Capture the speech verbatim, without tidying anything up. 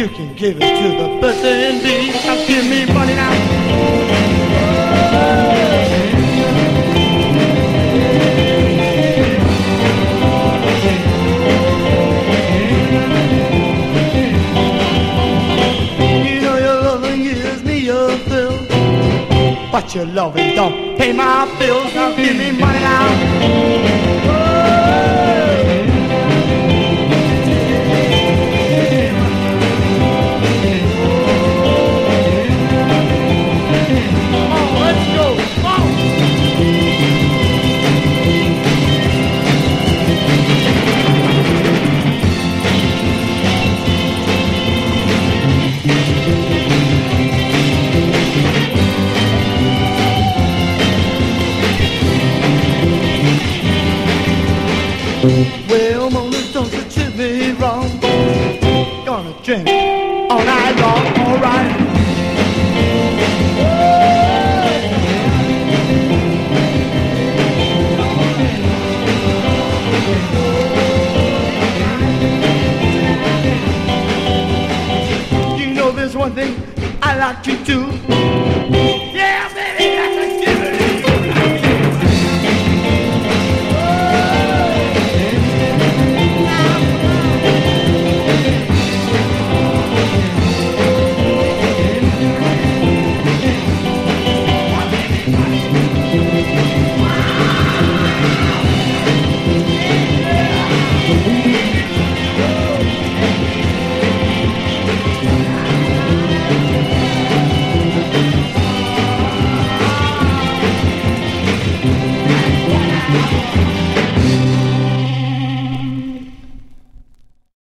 you can give it to the person in need. Now give me money now. You know your loving gives me a thrill, but your loving don't pay my bills. Now give me money now. Well, Mona, don't you treat me wrong. Gonna drink all night long, alright. You know there's one thing I like to do. Yeah, baby, I can give it. Thank you.